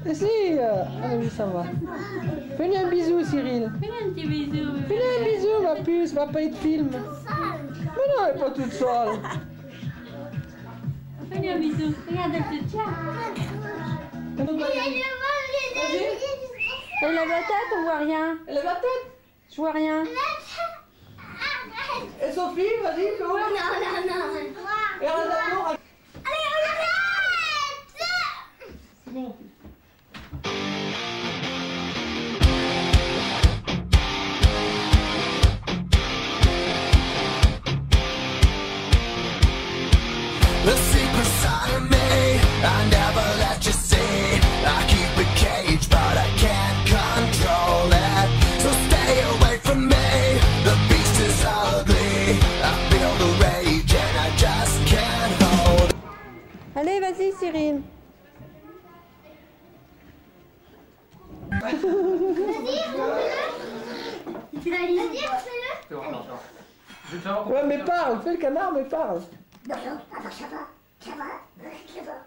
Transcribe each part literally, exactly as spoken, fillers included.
Et si, euh, ah oui, ça va. Fais-lui un bisou, Cyril. Fais-lui un petit bisou. Fais-lui un bisou, ma puce, va pas être film. Mais non, elle est pas toute seule. Fais-lui un bisou. Regarde, elle te tient. Elle lève la tête, on voit rien. Elle lève la tête. Je vois rien. Et Sophie, vas-y, fais ouvrir. Non, non, non. Et regarde d'abord. Allez, arrête. C'est bon. The secret side of me, I never let you see. I keep it caged, but I can't control it. So stay away from me, the beast is ugly. I feel the rage and I just can't hold. Allez, vas-y, Cyril. Vas-y, fais-le. Ouais, mais parle, fais le canard, mais parle. Non, non, ça va, ça va, ça va, ça va.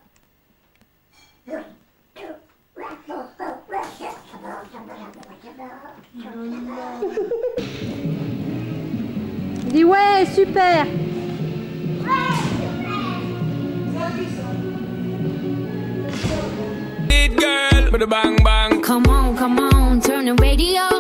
Dis ouais, super. Girl with a bang bang. Come on, come on, turn the radio